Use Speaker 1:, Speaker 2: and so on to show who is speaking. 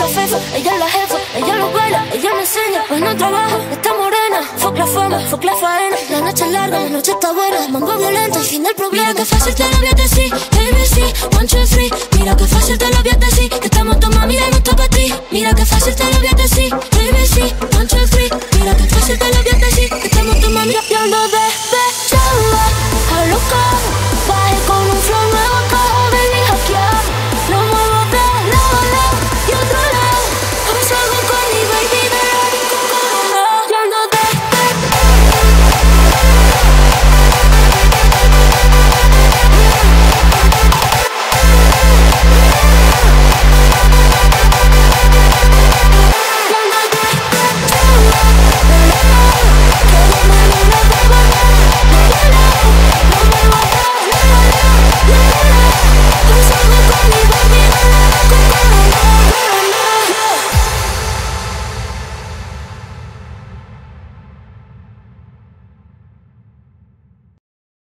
Speaker 1: fefa, ella es la jefa, ella lo baila, ella me enseña. Hoy no trabajo, está morena. Fuck la fama, fuck la faena. La noche es larga, la noche está buena. Mambo violento, el fin del problema. Mira que fácil te lo voy a decir, ABC, 1, 2, 3. Mira que fácil te lo voy a decir, que estamos tomados, mira, no está para ti. Mira que fácil te